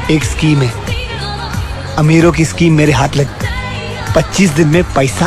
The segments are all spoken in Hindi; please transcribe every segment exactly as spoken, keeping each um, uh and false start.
एक स्कीम है, अमीरों की स्कीम मेरे हाथ लग पच्चीस दिन में पैसा।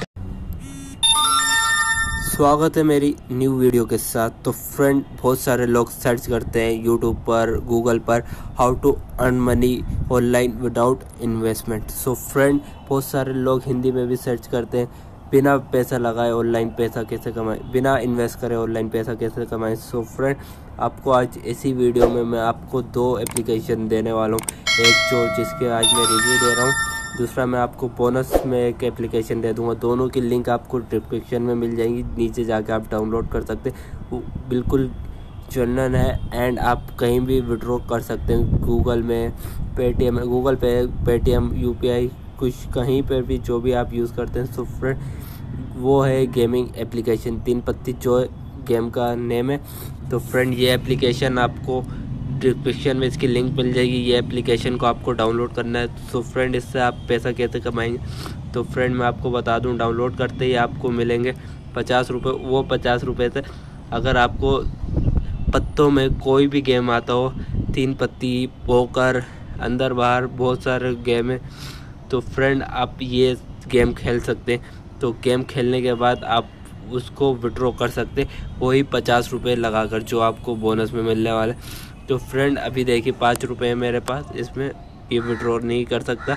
स्वागत है मेरी न्यू वीडियो के साथ। तो फ्रेंड, बहुत सारे लोग सर्च करते हैं यूट्यूब पर, गूगल पर, how to earn money online without investment. So friend, बहुत सारे लोग हिंदी में भी सर्च करते हैं, बिना पैसा लगाए ऑनलाइन पैसा कैसे कमाएं, बिना इन्वेस्ट करे ऑनलाइन पैसा कैसे कमाएं। सो फ्रेंड, आपको आज इसी वीडियो में मैं आपको दो एप्लीकेशन देने वाला हूँ। एक जो जिसके आज मैं रिव्यू दे रहा हूँ, दूसरा मैं आपको बोनस में एक एप्लीकेशन दे दूंगा। दोनों की लिंक आपको डिस्क्रिप्शन में मिल जाएगी, नीचे जाके आप डाउनलोड कर सकते हैं। वो बिल्कुल जेन्युइन है एंड आप कहीं भी विड्रॉ कर सकते हैं। गूगल में, Paytm, Google Pay, Paytm, UPI, कुछ कहीं पर भी जो भी आप यूज़ करते हैं। सो फ्रेंड, वो है गेमिंग एप्लीकेशन तीन पत्ती, जो गेम का नेम है। तो फ्रेंड, ये एप्लीकेशन आपको डिस्क्रिप्शन में इसकी लिंक मिल जाएगी। ये एप्लीकेशन को आपको डाउनलोड करना है। तो फ्रेंड, इससे आप पैसा कैसे कमाएंगे, तो फ्रेंड मैं आपको बता दूं, डाउनलोड करते ही आपको मिलेंगे पचास रुपये। वो पचास रुपये से अगर आपको पत्तों में कोई भी गेम आता हो, तीन पत्ती, पोकर, अंदर बाहर, बहुत सारे गेम है, तो फ्रेंड आप ये गेम खेल सकते हैं। तो गेम खेलने के बाद आप उसको विड्रॉ कर सकते हैं, वही पचास रुपये लगाकर जो आपको बोनस में मिलने वाला है। तो फ्रेंड, अभी देखिए पाँच रुपये मेरे पास, इसमें ये विड्रॉ नहीं कर सकता।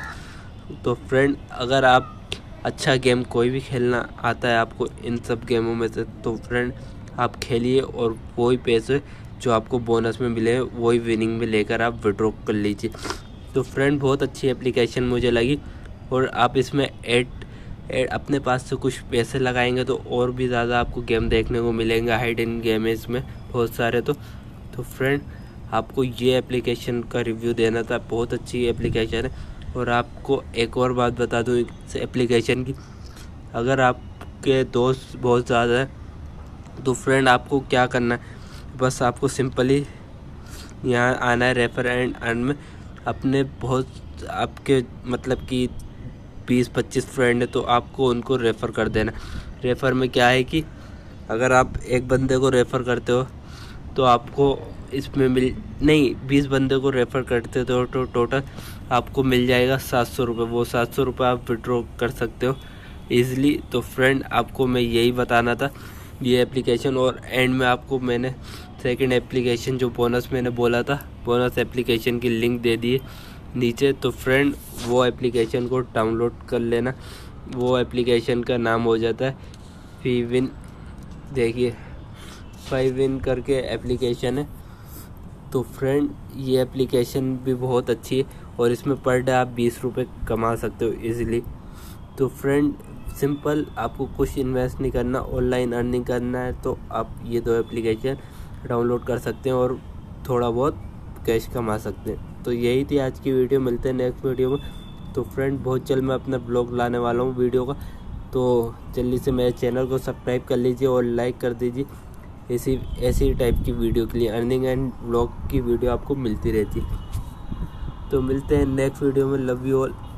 तो फ्रेंड, अगर आप अच्छा गेम कोई भी खेलना आता है आपको इन सब गेमों में से, तो फ्रेंड आप खेलिए और वही पैसे जो आपको बोनस में मिले वही विनिंग में लेकर आप विड्रॉ कर लीजिए। तो फ्रेंड, बहुत अच्छी एप्लीकेशन मुझे लगी। और आप इसमें एड एड अपने पास से कुछ पैसे लगाएंगे तो और भी ज़्यादा आपको गेम देखने को मिलेंगे। हाइडन गेम है इसमें बहुत सारे। तो तो फ्रेंड, आपको ये एप्लीकेशन का रिव्यू देना था, बहुत अच्छी एप्लीकेशन है। और आपको एक और बात बता दूँ इस एप्लीकेशन की, अगर आपके दोस्त बहुत ज़्यादा हैं तो फ्रेंड आपको क्या करना है, बस आपको सिंपली यहाँ आना है रेफर एंड अर्न में। अपने बहुत आपके मतलब कि बीस पच्चीस फ्रेंड है तो आपको उनको रेफ़र कर देना। रेफ़र में क्या है कि अगर आप एक बंदे को रेफ़र करते हो तो आपको इसमें मिल नहीं बीस बंदे को रेफ़र करते हो तो, तो टोटल आपको मिल जाएगा सात सौ रुपये। वो सात सौ रुपये आप विड्रॉ कर सकते हो ईज़िली। तो फ्रेंड, आपको मैं यही बताना था ये एप्लीकेशन। और एंड में आपको मैंने सेकंड एप्लीकेशन जो बोनस मैंने बोला था, बोनस एप्लीकेशन की लिंक दे दी है नीचे। तो फ्रेंड, वो एप्लीकेशन को डाउनलोड कर लेना। वो एप्लीकेशन का नाम हो जाता है फीविन। देखिए, फाइविन करके एप्लीकेशन है। तो फ्रेंड, ये एप्लीकेशन भी बहुत अच्छी है और इसमें पर डे आप बीस रुपये कमा सकते हो इजीली। तो फ्रेंड, सिंपल, आपको कुछ इन्वेस्ट नहीं करना, ऑनलाइन अर्निंग करना है तो आप ये दो एप्लीकेशन डाउनलोड कर सकते हैं और थोड़ा बहुत कैश कमा सकते हैं। तो यही थी आज की वीडियो, मिलते हैं नेक्स्ट वीडियो में। तो फ्रेंड, बहुत जल्द मैं अपना ब्लॉग लाने वाला हूँ वीडियो का, तो जल्दी से मेरे चैनल को सब्सक्राइब कर लीजिए और लाइक कर दीजिए। ऐसी ऐसी टाइप की वीडियो के लिए, अर्निंग एंड ब्लॉग की वीडियो आपको मिलती रहती है। तो मिलते हैं नेक्स्ट वीडियो में। Love you all.